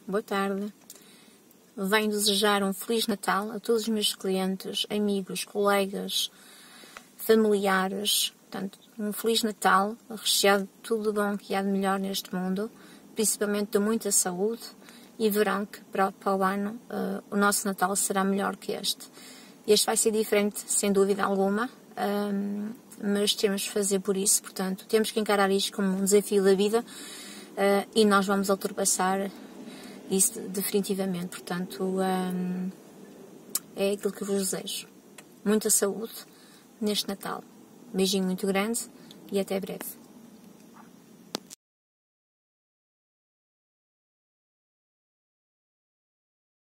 boa tarde. Venho desejar um Feliz Natal a todos os meus clientes, amigos, colegas, familiares. Portanto, um Feliz Natal, recheado de tudo bom que há de melhor neste mundo, principalmente de muita saúde, e verão que para o ano o nosso Natal será melhor que este. Este vai ser diferente, sem dúvida alguma, mas temos de fazer por isso, portanto, temos que encarar isto como um desafio da vida e nós vamos ultrapassar isso definitivamente. Portanto, é aquilo que vos desejo. Muita saúde neste Natal. Um beijinho muito grande e até breve.